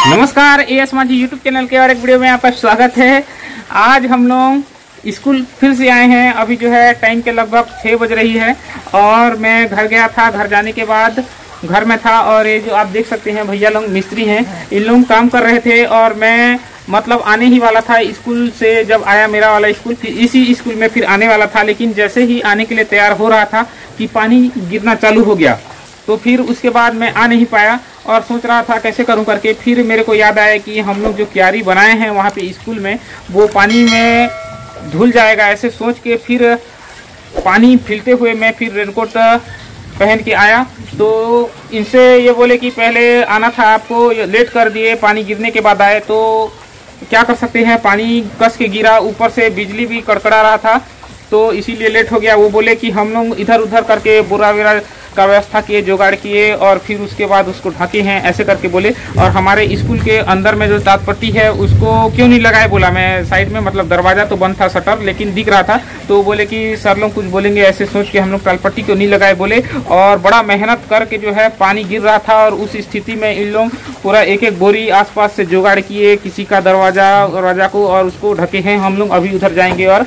नमस्कार, एएस माझी YouTube channel के और एक वीडियो में आपका स्वागत है। आज हम लोग स्कूल फिर से आए हैं। अभी जो है टाइम के लगभग 6 बज रही है और मैं घर गया था। घर जाने के बाद घर में था और ये जो आप देख सकते हैं भैया लोग मिस्त्री हैं, इन लोग काम कर रहे थे और मैं मतलब आने ही वाला था स्कूल से। जब आया मेरा वाला स्कूल, फिर इसी स्कूल में फिर आने वाला था, लेकिन जैसे ही आने के लिए तैयार हो रहा था कि पानी गिरना चालू हो गया, तो फिर उसके बाद मैं आ नहीं पाया और सोच रहा था कैसे करूं करके। फिर मेरे को याद आया कि हम लोग जो क्यारी बनाए हैं वहाँ पे स्कूल में, वो पानी में धुल जाएगा। ऐसे सोच के फिर पानी फिरते हुए मैं फिर रेनकोट पहन के आया। तो इनसे ये बोले कि पहले आना था आपको, लेट कर दिए, पानी गिरने के बाद आए। तो क्या कर सकते हैं, पानी कस के गिरा, ऊपर से बिजली भी कड़कड़ा रहा था, तो इसीलिए लेट हो गया। वो बोले कि हम लोग इधर उधर करके बोरा वेरा का व्यवस्था किए, जुगाड़ किए और फिर उसके बाद उसको ढके हैं, ऐसे करके बोले। और हमारे स्कूल के अंदर में जो तालपट्टी है उसको क्यों नहीं लगाए, बोला मैं साइड में, मतलब दरवाजा तो बंद था, शटर लेकिन दिख रहा था। तो बोले कि सर लोग कुछ बोलेंगे, ऐसे सोच के हम लोग तालपट्टी क्यों नहीं लगाए बोले। और बड़ा मेहनत करके जो है पानी गिर रहा था और उस स्थिति में इन लोग पूरा एक एक बोरी आसपास से जुगाड़ किए, किसी का दरवाजा को, और उसको ढके हैं। हम लोग अभी उधर जाएंगे और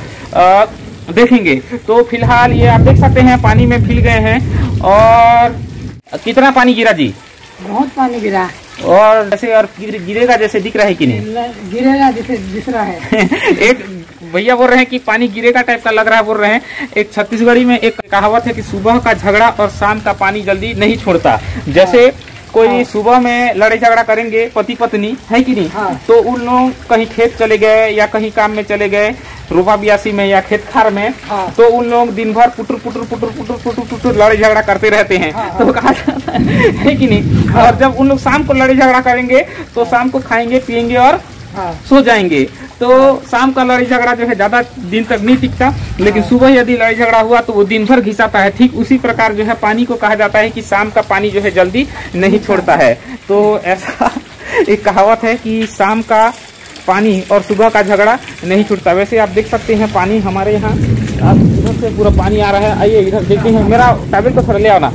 देखेंगे। तो फिलहाल ये आप देख सकते हैं पानी में फिल गए हैं। और कितना पानी गिरा जी? बहुत पानी गिरा। और जैसे और गिरेगा जैसे दिख रहा है कि नहीं? गिरेगा जैसे दिख रहा है। एक भैया बोल रहे हैं कि पानी गिरेगा टाइप का लग रहा है, बोल रहे हैं। एक छत्तीसगढ़ी में एक कहावत है कि सुबह का झगड़ा और शाम का पानी जल्दी नहीं छोड़ता। जैसे कोई सुबह में लड़ाई झगड़ा करेंगे पति पत्नी, है कि नहीं? तो उन लोग कहीं खेत चले गए या कहीं काम में चले गए, रोबा बियासी में या खेत खार में, तो उन लोग दिन भर पुटुर पुटुर पुटुर पुटुर पुटुर पुटुर लड़ाई झगड़ा करते रहते हैं। तो कहा जाता है कि नहीं? और जब उन लोग शाम को लड़ाई झगड़ा करेंगे तो शाम को खाएंगे पिएंगे और सो जाएंगे। तो शाम का लड़ाई झगड़ा जो है ज्यादा दिन तक नहीं टिकता, लेकिन सुबह यदि लड़ाई झगड़ा हुआ तो वो दिन भर घिसाता है। ठीक उसी प्रकार जो है पानी को कहा जाता है कि शाम का पानी जो है जल्दी नहीं छोड़ता है। तो ऐसा एक कहावत है कि शाम का पानी और सुबह का झगड़ा नहीं छूटता। वैसे आप देख सकते हैं पानी हमारे यहाँ इधर से पूरा पानी आ रहा है। आइए इधर देखते हैं, मेरा टैबलेट को थोड़ा ले आओ ना।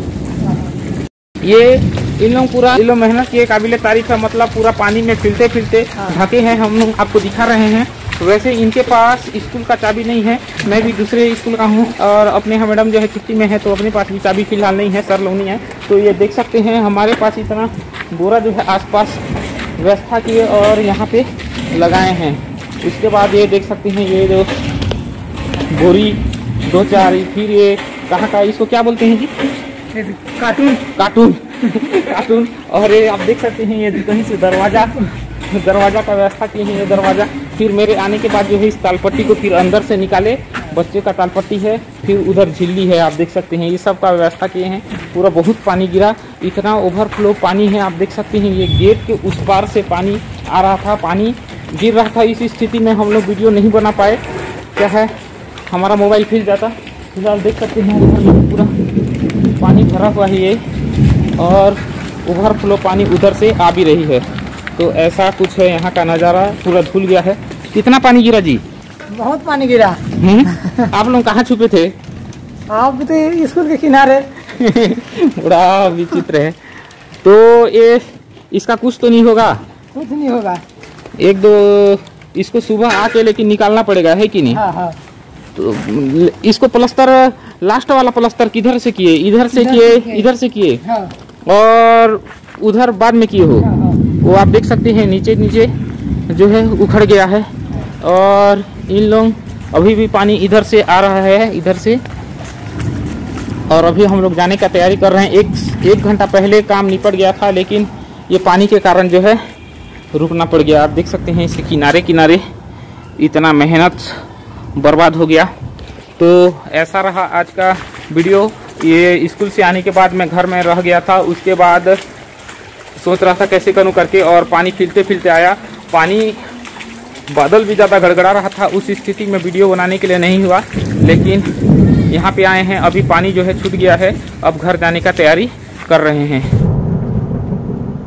ये इन लोग मेहनत किए, काबिले तारीफ है। मतलब पूरा पानी में फिरते फिरते ढके हैं, हम लोग आपको दिखा रहे हैं। वैसे इनके पास स्कूल का चाबी नहीं है, मैं भी दूसरे स्कूल का हूँ और अपने यहाँ मैडम जो है छुट्टी में है, तो अपने पास भी चाबी फिलहाल नहीं है, सर लोग नहीं है। तो ये देख सकते हैं हमारे पास इतना बोरा जो है आसपास व्यवस्था किए और यहाँ पे लगाए हैं। उसके बाद ये देख सकते हैं ये जो बोरी 2-4, फिर ये कहाँ का, इसको क्या बोलते हैं जी? Cartoon cartoon. और ये आप देख सकते हैं ये कहीं से दरवाजा का व्यवस्था किए हैं, ये दरवाजा। फिर मेरे आने के बाद जो है इस तालपट्टी को फिर अंदर से निकाले, बच्चे का तालपट्टी है, फिर उधर झिल्ली है, आप देख सकते हैं ये सब का व्यवस्था किए हैं। पूरा बहुत पानी गिरा, इतना ओवरफ्लो पानी है, आप देख सकते हैं। ये गेट के उस पार से पानी आ रहा था, पानी गिर रहा था। इस स्थिति में हम लोग वीडियो नहीं बना पाए, क्या है हमारा मोबाइल फिर जाता। फिलहाल देख सकते हैं पूरा पानी भरा हुआ है ये, और ओवरफ्लो पानी उधर से आ भी रही है। तो ऐसा कुछ है यहाँ का नज़ारा, पूरा धुल गया है। कितना पानी गिरा जी? बहुत पानी गिरा। आप लोग कहाँ छुपे थे? आप तो स्कूल के किनारे। बड़ा विचित्र है। तो ये इसका कुछ तो नहीं होगा? कुछ नहीं होगा। एक दो इसको सुबह आके लेकिन निकालना पड़ेगा, है कि नहीं? हाँ। तो इसको प्लास्टर, लास्ट वाला प्लास्टर किधर से किए? इधर से किए और उधर बाद में किए हो? वो आप देख सकते हैं नीचे जो है उखड़ गया है। और इन लोग अभी भी पानी इधर से आ रहा है, इधर से। और अभी हम लोग जाने का तैयारी कर रहे हैं। एक घंटा पहले काम निपट गया था, लेकिन ये पानी के कारण जो है रुकना पड़ गया। आप देख सकते हैं इसके किनारे इतना मेहनत बर्बाद हो गया। तो ऐसा रहा आज का वीडियो। ये स्कूल से आने के बाद मैं घर में रह गया था, उसके बाद सोच रहा था कैसे करूं करके, और पानी फिरते आया। पानी बादल भी ज़्यादा गड़गड़ा रहा था, उस स्थिति में वीडियो बनाने के लिए नहीं हुआ। लेकिन यहाँ पे आए हैं, अभी पानी जो है छूट गया है, अब घर जाने का तैयारी कर रहे हैं।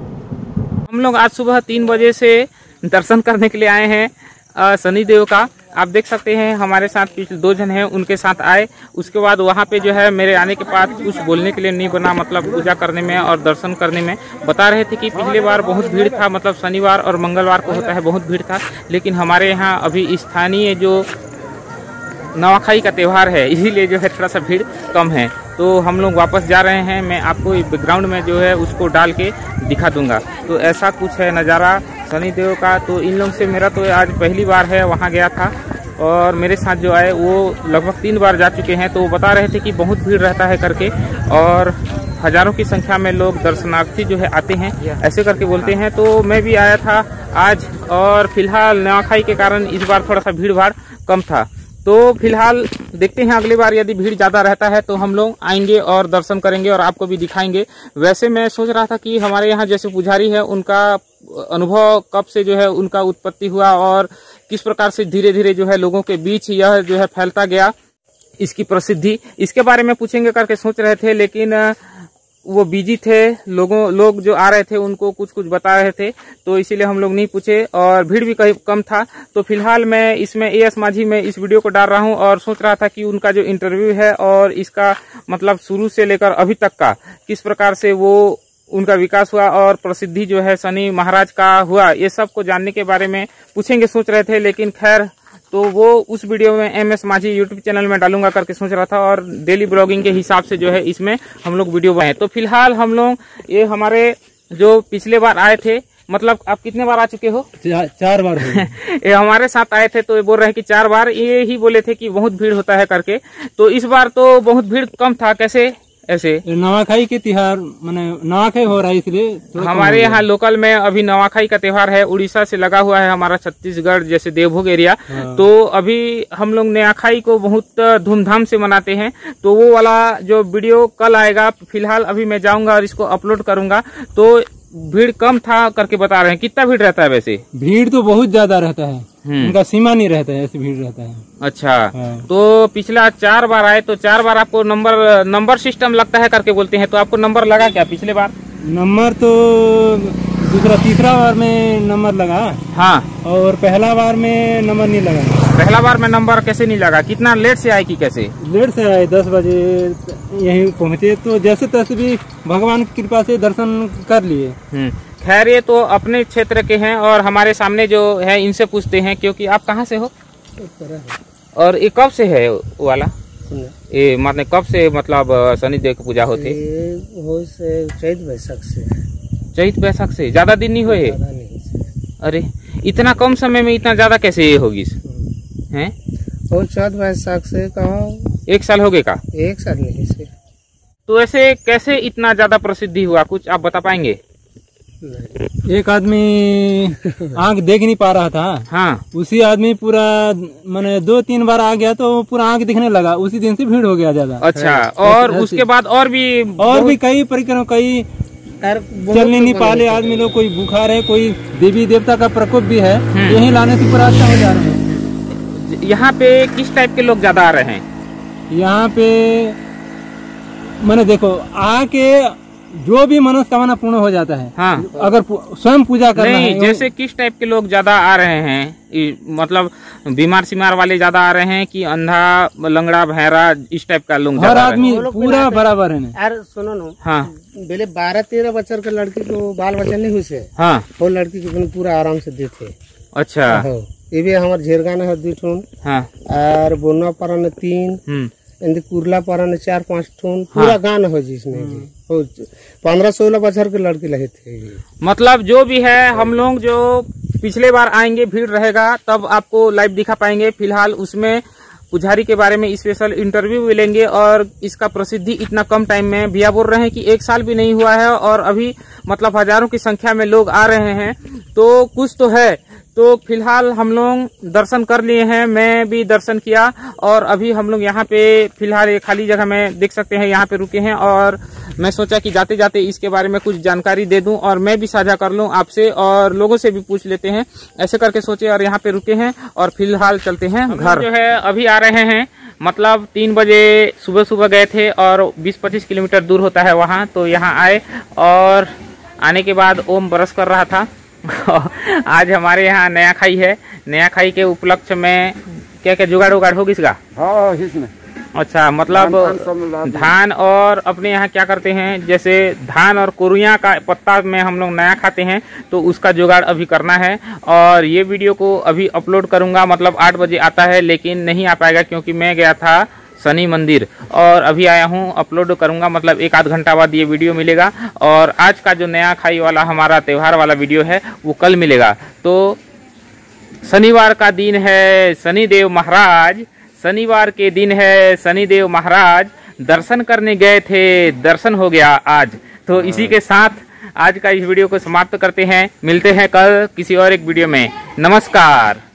हम लोग आज सुबह 3 बजे से दर्शन करने के लिए आए हैं शनिदेव का। आप देख सकते हैं हमारे साथ पिछले 2 जन हैं, उनके साथ आए। उसके बाद वहाँ पे जो है मेरे आने के बाद कुछ बोलने के लिए नहीं बना, मतलब पूजा करने में और दर्शन करने में। बता रहे थे कि पिछले बार बहुत भीड़ था, मतलब शनिवार और मंगलवार को होता है, बहुत भीड़ था। लेकिन हमारे यहाँ अभी स्थानीय जो नवाखाई का त्यौहार है, इसीलिए जो है थोड़ा सा भीड़ कम है। तो हम लोग वापस जा रहे हैं, मैं आपको बैकग्राउंड में जो है उसको डाल के दिखा दूंगा। तो ऐसा कुछ है नज़ारा शनिदेव का। तो इन लोगों से मेरा तो आज पहली बार है, वहाँ गया था और मेरे साथ जो आए वो लगभग 3 बार जा चुके हैं। तो वो बता रहे थे कि बहुत भीड़ रहता है करके, और हजारों की संख्या में लोग दर्शनार्थी जो है आते हैं, ऐसे करके बोलते हैं। तो मैं भी आया था आज, और फिलहाल नवाखाई के कारण इस बार थोड़ा सा भीड़ भाड़ कम था। तो फिलहाल देखते हैं, अगली बार यदि भीड़ ज़्यादा रहता है तो हम लोग आएंगे और दर्शन करेंगे और आपको भी दिखाएंगे। वैसे मैं सोच रहा था कि हमारे यहाँ जैसे पुजारी है, उनका अनुभव कब से जो है उनका उत्पत्ति हुआ और किस प्रकार से धीरे धीरे जो है लोगों के बीच यह जो है फैलता गया, इसकी प्रसिद्धि, इसके बारे में पूछेंगे करके सोच रहे थे। लेकिन वो बिजी थे, लोग जो आ रहे थे उनको कुछ कुछ बता रहे थे, तो इसीलिए हम लोग नहीं पूछे, और भीड़ भी कम था। तो फिलहाल मैं इसमें एएस माझी में इस वीडियो को डाल रहा हूं और सोच रहा था कि उनका जो इंटरव्यू है और इसका मतलब शुरू से लेकर अभी तक का किस प्रकार से वो उनका विकास हुआ और प्रसिद्धि जो है शनि महाराज का हुआ, ये सब को जानने के बारे में पूछेंगे सोच रहे थे। लेकिन खैर, तो वो उस वीडियो में एमएस माझी यूट्यूब चैनल में डालूंगा करके सोच रहा था, और डेली ब्लॉगिंग के हिसाब से जो है इसमें हम लोग वीडियो बनाए। तो फिलहाल हम लोग ये हमारे जो पिछले बार आए थे, मतलब आप कितने बार आ चुके हो? 4 बार ये हमारे साथ आए थे, तो ये बोल रहे हैं कि 4 बार, ये ही बोले थे कि बहुत भीड़ होता है करके। तो इस बार तो बहुत भीड़ कम था, कैसे ऐसे? नवाखाई के त्योहार माने नवाखाई हो रहा है, इसलिए हमारे यहाँ लोकल में अभी नवाखाई का त्योहार है, उड़ीसा से लगा हुआ है हमारा छत्तीसगढ़ जैसे देवभोग एरिया। तो अभी हम लोग नवाखाई को बहुत धूमधाम से मनाते हैं। तो वो वाला जो वीडियो कल आएगा, फिलहाल अभी मैं जाऊंगा और इसको अपलोड करूंगा। तो भीड़ कम था करके बता रहे हैं। कितना भीड़ रहता है वैसे? भीड़ तो बहुत ज्यादा रहता है, उनका सीमा नहीं रहता है, ऐसी भीड़ रहता है। अच्छा, तो पिछला 4 बार आए, तो 4 बार आपको नंबर सिस्टम लगता है करके बोलते हैं। तो आपको नंबर लगा क्या पिछले बार? नंबर तो तीसरा बार में नंबर लगा। हाँ, और पहला बार में नंबर नहीं लगा। पहला बार में नंबर कैसे नहीं लगा? कितना लेट से आए कि कैसे? लेट से आए, 10 बजे यहीं पहुँचे, तो जैसे तैसे भी भगवान की कृपा से दर्शन कर लिए। खैर, ये तो अपने क्षेत्र के हैं, और हमारे सामने जो है इनसे पूछते हैं, क्योंकि आप कहाँ से हो और ये कब से है वो वाला? ये मतलब कब से, मतलब शनिदेव की पूजा होती? चैत बैसाख से। चैत बैसाख से? ज्यादा दिन नहीं हुए? अरे, इतना कम समय में इतना ज्यादा कैसे ये होगी? हैं? चैत बैसाख से कहा 1 साल हो गए का? 1 साल नहीं से। तो ऐसे कैसे इतना ज्यादा प्रसिद्धि हुआ, कुछ आप बता पाएंगे? एक आदमी आंख देख नहीं पा रहा था। हाँ, उसी आदमी पूरा मैंने 2-3 बार आ गया, तो पूरा आंख दिखने लगा। उसी दिन से भीड़ हो गया ज्यादा। अच्छा, और उसके बाद और भी कई परिक्रमा, कई चलने नहीं पाले आदमी लोग, कोई बुखार है, कोई देवी देवता का प्रकोप भी है, यही लाने से पूरा अच्छा हो जा रहे हैं। यहाँ पे किस टाइप के लोग ज्यादा आ रहे हैं? यहाँ पे मैंने देखो आके जो भी मनोकामना पूर्ण हो जाता है। हाँ, अगर स्वयं पूजा करना है। जैसे किस टाइप के लोग ज्यादा आ रहे हैं? मतलब बीमार सिमार वाले ज्यादा आ रहे हैं कि अंधा लंगड़ा बहरा इस टाइप का लोग? हर आदमी पूरा बराबर है। यार सुनो ना, हाँ, पहले 12-13 बच्चों के लड़की को बाल बच्चा नहीं हुई से। हाँ, वो लड़की को पूरा आराम से देते। अच्छा, ये भी हमारे झेरगाना है 2 ठून। हाँ, और बोना पारा ने 3, कुरला पारा ने 4-5 ठून, पूरा गान हो जिसमें 15-16 बच्चों के लड़की लगे थे। मतलब जो भी है, हम लोग जो पिछले बार आएंगे भीड़ रहेगा तब आपको लाइव दिखा पाएंगे। फिलहाल उसमें पुजारी के बारे में स्पेशल इंटरव्यू भी लेंगे, और इसका प्रसिद्धि इतना कम टाइम में, भैया बोल रहे हैं कि 1 साल भी नहीं हुआ है और अभी मतलब हजारों की संख्या में लोग आ रहे हैं, तो कुछ तो है। तो फिलहाल हम लोग दर्शन कर लिए हैं, मैं भी दर्शन किया, और अभी हम लोग यहाँ पे फिलहाल एक खाली जगह में देख सकते हैं, यहाँ पे रुके हैं। और मैं सोचा कि जाते जाते इसके बारे में कुछ जानकारी दे दूं और मैं भी साझा कर लूं आपसे, और लोगों से भी पूछ लेते हैं, ऐसे करके सोचे और यहाँ पे रुके हैं। और फिलहाल चलते हैं घर। जो है अभी आ रहे हैं, मतलब 3 बजे सुबह गए थे और 20-25 किलोमीटर दूर होता है वहाँ। तो यहाँ आए, और आने के बाद ओम बरस कर रहा था। आज हमारे यहाँ नयाखाई है, नयाखाई के उपलक्ष्य में क्या क्या जुगाड़ उगाड़ होगी इसका? हाँ इसमें। अच्छा, मतलब धान और अपने यहाँ क्या करते हैं, जैसे धान और कुरिया का पत्ता में हम लोग नया खाते हैं, तो उसका जुगाड़ अभी करना है। और ये वीडियो को अभी अपलोड करूंगा, मतलब 8 बजे आता है, लेकिन नहीं आ पाएगा क्योंकि मैं गया था शनि मंदिर और अभी आया हूँ। अपलोड करूंगा, मतलब 1-8 घंटा बाद ये वीडियो मिलेगा। और आज का जो नया खाई वाला हमारा त्यौहार वाला वीडियो है वो कल मिलेगा। तो शनिवार का दिन है, शनिदेव महाराज, शनिवार के दिन है, शनिदेव महाराज दर्शन करने गए थे, दर्शन हो गया आज। तो इसी के साथ आज का इस वीडियो को समाप्त करते हैं। मिलते हैं कल किसी और एक वीडियो में। नमस्कार।